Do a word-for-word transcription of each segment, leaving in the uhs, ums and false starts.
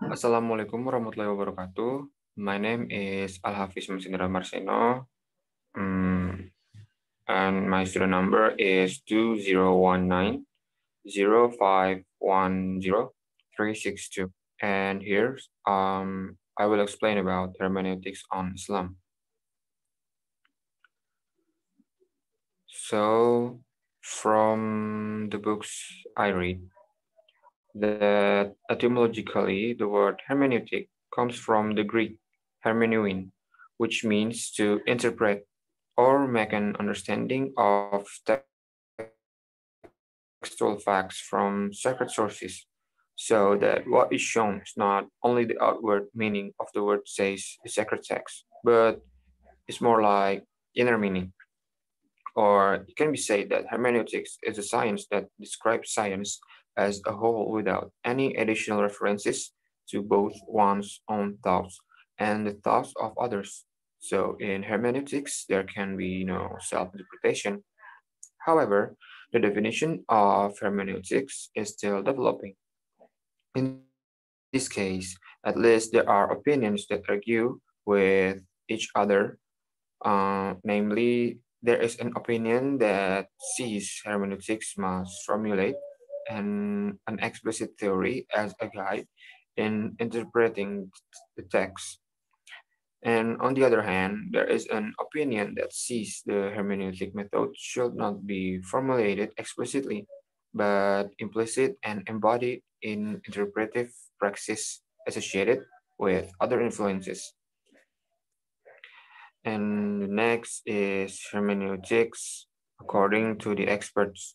Assalamualaikum warahmatullahi wabarakatuh. My name is Al-Hafidz Masendra um, and my student number is two zero one nine zero five one zero three six two. And here um, I will explain about hermeneutics on Islam. So, from the books I read, that etymologically the word hermeneutic comes from the Greek hermeneuin, which means to interpret or make an understanding of textual facts from sacred sources, so that what is shown is not only the outward meaning of the word says is sacred text, but it's more like inner meaning. Or it can be said that hermeneutics is a science that describes science as a whole without any additional references to both one's own thoughts and the thoughts of others. So in hermeneutics, there can be, you know, self-interpretation. However, the definition of hermeneutics is still developing. In this case, at least there are opinions that argue with each other. Uh, namely, there is an opinion that sees hermeneutics must formulate an, an explicit theory as a guide in interpreting the text. And on the other hand, there is an opinion that sees the hermeneutic method should not be formulated explicitly, but implicit and embodied in interpretive praxis associated with other influences. And next is hermeneutics according to the experts.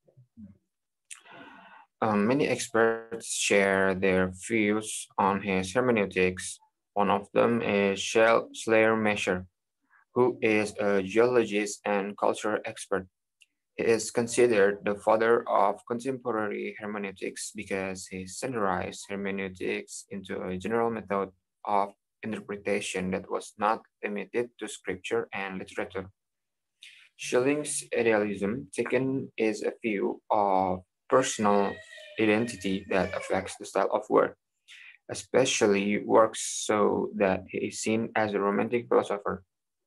Um, many experts share their views on his hermeneutics. One of them is Shel Schleiermacher, who is a geologist and cultural expert. He is considered the father of contemporary hermeneutics because he standardized hermeneutics into a general method of interpretation that was not limited to scripture and literature. Schilling's idealism taken is a view of personal identity that affects the style of work, especially works so that he is seen as a romantic philosopher.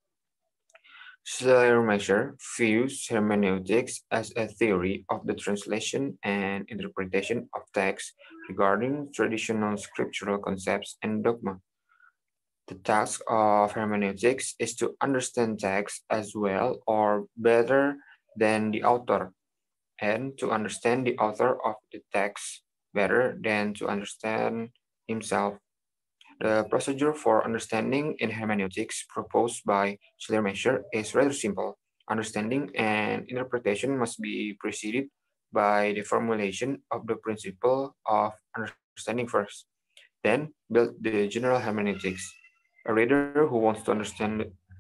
Schleiermacher views hermeneutics as a theory of the translation and interpretation of texts regarding traditional scriptural concepts and dogma. The task of hermeneutics is to understand text as well or better than the author, and to understand the author of the text better than to understand himself. The procedure for understanding in hermeneutics proposed by Schleiermacher is rather simple. Understanding and interpretation must be preceded by the formulation of the principle of understanding first, then build the general hermeneutics. A reader who wants to understand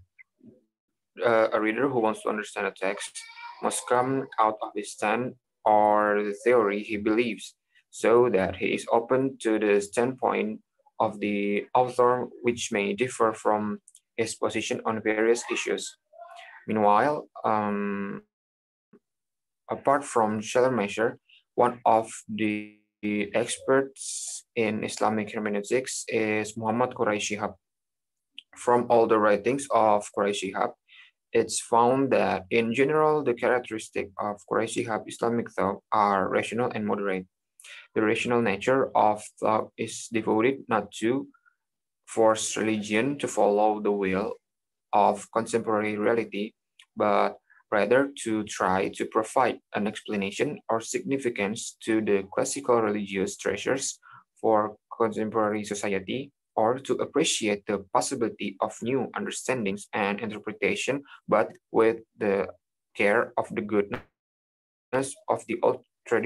uh, a reader who wants to understand a text must come out of his stand or the theory he believes, so that he is open to the standpoint of the author, which may differ from his position on various issues. Meanwhile, um, apart from Schleiermacher, one of the experts in Islamic hermeneutics is Muhammad Quraishi Shihab. From all the writings of Quraishi Shihab, it's found that in general the characteristics of Quraishi Shihab Islamic thought are rational and moderate. The rational nature of thought is devoted not to force religion to follow the will of contemporary reality, but rather to try to provide an explanation or significance to the classical religious treasures for contemporary society, or to appreciate the possibility of new understandings and interpretation, but with the care of the goodness of the old traditions.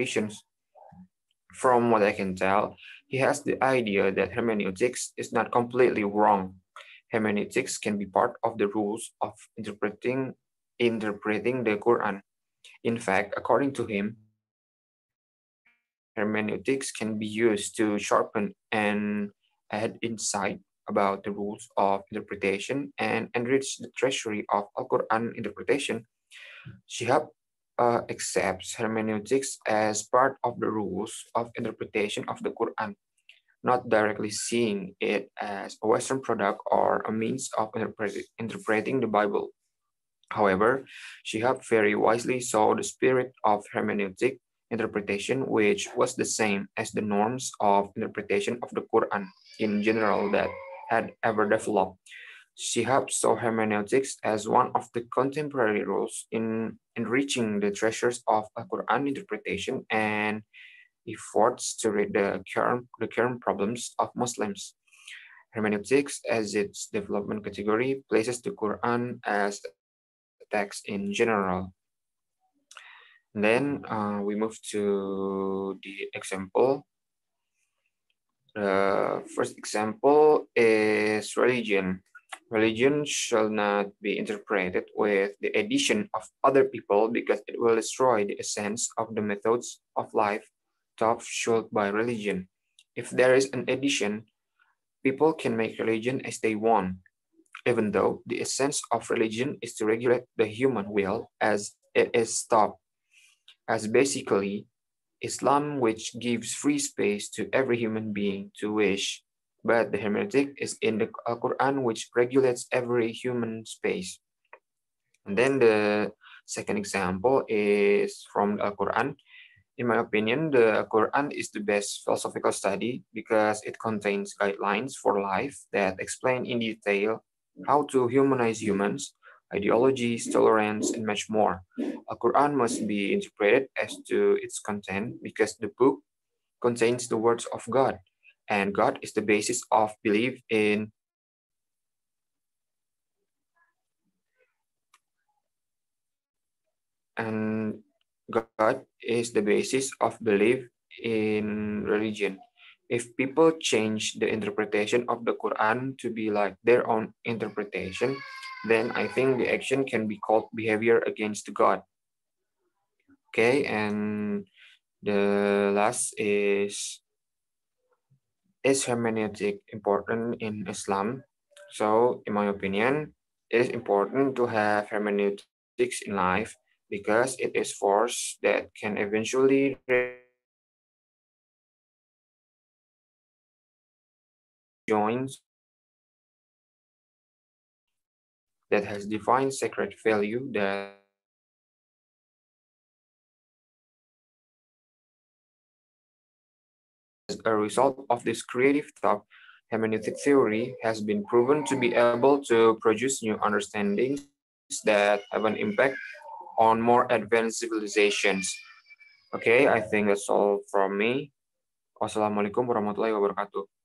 From what I can tell, he has the idea that hermeneutics is not completely wrong. Hermeneutics can be part of the rules of interpreting interpreting the Quran. In fact, according to him, hermeneutics can be used to sharpen and add insight about the rules of interpretation and enrich the treasury of Al-Quran interpretation. Shihab uh, accepts hermeneutics as part of the rules of interpretation of the Quran. not directly seeing it as a Western product or a means of interpret- interpreting the Bible. However, Shihab very wisely saw the spirit of hermeneutic interpretation, which was the same as the norms of interpretation of the Quran in general that had ever developed. Shihab saw hermeneutics as one of the contemporary rules in enriching the treasures of a Quran interpretation and efforts to read the current, the current problems of Muslims. Hermeneutics, as its development category, places the Quran as a text in general. Then uh, we move to the example. The first example is religion. Religion shall not be interpreted with the addition of other people because it will destroy the essence of the methods of life taught by religion. If there is an addition, people can make religion as they want, even though the essence of religion is to regulate the human will as it is taught, as basically Islam, which gives free space to every human being to wish, but the hermeneutic is in the Quran, which regulates every human space. And then the second example is from the Quran. In my opinion, the Quran is the best philosophical study because it contains guidelines for life that explain in detail how to humanize humans, ideologies, tolerance, and much more. A Quran must be interpreted as to its content because the book contains the words of God, and God is the basis of belief in and God is the basis of belief in religion. If people change the interpretation of the Quran to be like their own interpretation, then I think the action can be called behavior against God. Okay, and the last is is hermeneutic important in Islam? So, in my opinion, it is important to have hermeneutics in life because it is force that can eventually regulate society. It joins that has defined sacred value that are important to society. As a result of this creative thought, hermeneutic theory has been proven to be able to produce new understandings that have an impact on more advanced civilizations. Okay, I think that's all from me. Wassalamualaikum warahmatullahi wabarakatuh.